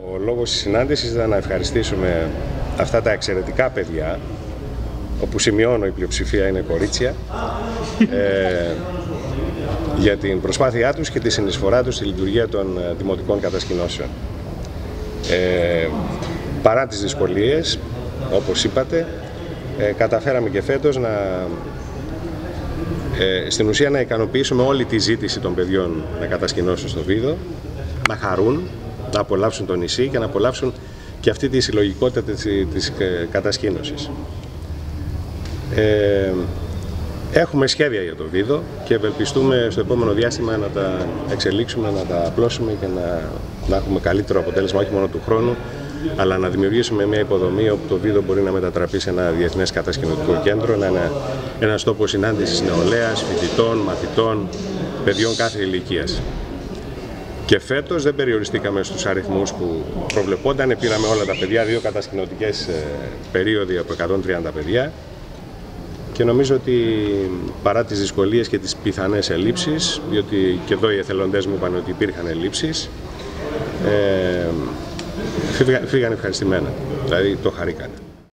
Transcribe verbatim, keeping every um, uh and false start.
Ο λόγος της συνάντησης ήταν να ευχαριστήσουμε αυτά τα εξαιρετικά παιδιά, όπου σημειώνω η πλειοψηφία είναι κορίτσια, ε, για την προσπάθειά τους και τη συνεισφορά τους στη λειτουργία των δημοτικών κατασκηνώσεων. Ε, παρά τις δυσκολίες, όπως είπατε, ε, καταφέραμε και φέτος να, ε, στην ουσία να ικανοποιήσουμε όλη τη ζήτηση των παιδιών να κατασκηνώσουν στο Βίδο, να χαρούν, να απολαύσουν το νησί και να απολαύσουν και αυτή τη συλλογικότητα της, της κατασκήνωσης. Ε, έχουμε σχέδια για το Βίδο και ευελπιστούμε στο επόμενο διάστημα να τα εξελίξουμε, να τα απλώσουμε και να, να έχουμε καλύτερο αποτέλεσμα όχι μόνο του χρόνου, αλλά να δημιουργήσουμε μια υποδομή όπου το Βίδο μπορεί να μετατραπεί σε ένα διεθνές κατασκηνωτικό κέντρο, να είναι ένας τόπος συνάντησης νεολαίας, φοιτητών, μαθητών, παιδιών κάθε ηλικίας. Και φέτος δεν περιοριστήκαμε στους αριθμούς που προβλεπόταν, πήραμε όλα τα παιδιά, δύο κατασκηνωτικές περίοδοι από εκατόν τριάντα παιδιά και νομίζω ότι παρά τις δυσκολίες και τις πιθανές ελλείψεις, διότι και εδώ οι εθελοντές μου είπαν ότι υπήρχαν ελλείψεις, ε, φύγαν ευχαριστημένα, δηλαδή το χαρήκανε.